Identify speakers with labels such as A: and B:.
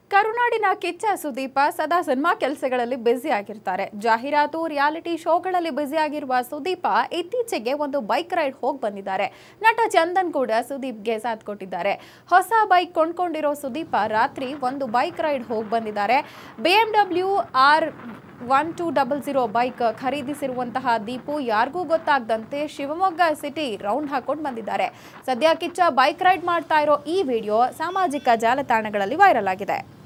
A: ಕರುನಾಡಿನ ಕಿಚ್ಚ ಸುದೀಪ ಸದಾ ಸಿನಿಮಾ ಕೆಲಸಗಳಲ್ಲಿ ಬ್ಯುಸಿ ಆಗಿರ್ತಾರೆ. ಜಾಹೀರಾತು ರಿಯಾಲಿಟಿ ಶೋಗಳಲ್ಲಿ ಬ್ಯುಸಿ ಆಗಿರುವ ಸುದೀಪ ಇತ್ತೀಚೆಗೆ ಒಂದು ಬೈಕ್ ರೈಡ್ ಹೋಗಿ ಬಂದಿದ್ದಾರೆ. ನಟ ಚಂದನ್ ಕೂಡ ಸುದೀಪ್ಗೆ ಸಾಥ್ ಕೊಟ್ಟಿದ್ದಾರೆ. ಹೊಸ ಬೈಕ್ ಕೊಂಡ್ಕೊಂಡಿರೋ ಸುದೀಪ ರಾತ್ರಿ ಒಂದು ಬೈಕ್ ರೈಡ್ ಹೋಗಿ ಬಂದಿದ್ದಾರೆ. BMW R1200 ಬೈಕ್ ಖರೀದಿಸಿರುವಂತಹ ದೀಪು ಯಾರಿಗೂ ಗೊತ್ತಾಗದಂತೆ ಶಿವಮೊಗ್ಗ ಸಿಟಿ ರೌಂಡ್ ಹಾಕೊಂಡು ಬಂದಿದ್ದಾರೆ. ಸದ್ಯ ಕಿಚ್ಚ ಬೈಕ್ ರೈಡ್ ಮಾಡ್ತಾ ಇರೋ ಈ ವಿಡಿಯೋ ಸಾಮಾಜಿಕ ಜಾಲತಾಣಗಳಲ್ಲಿ ವೈರಲ್ ಆಗಿದೆ.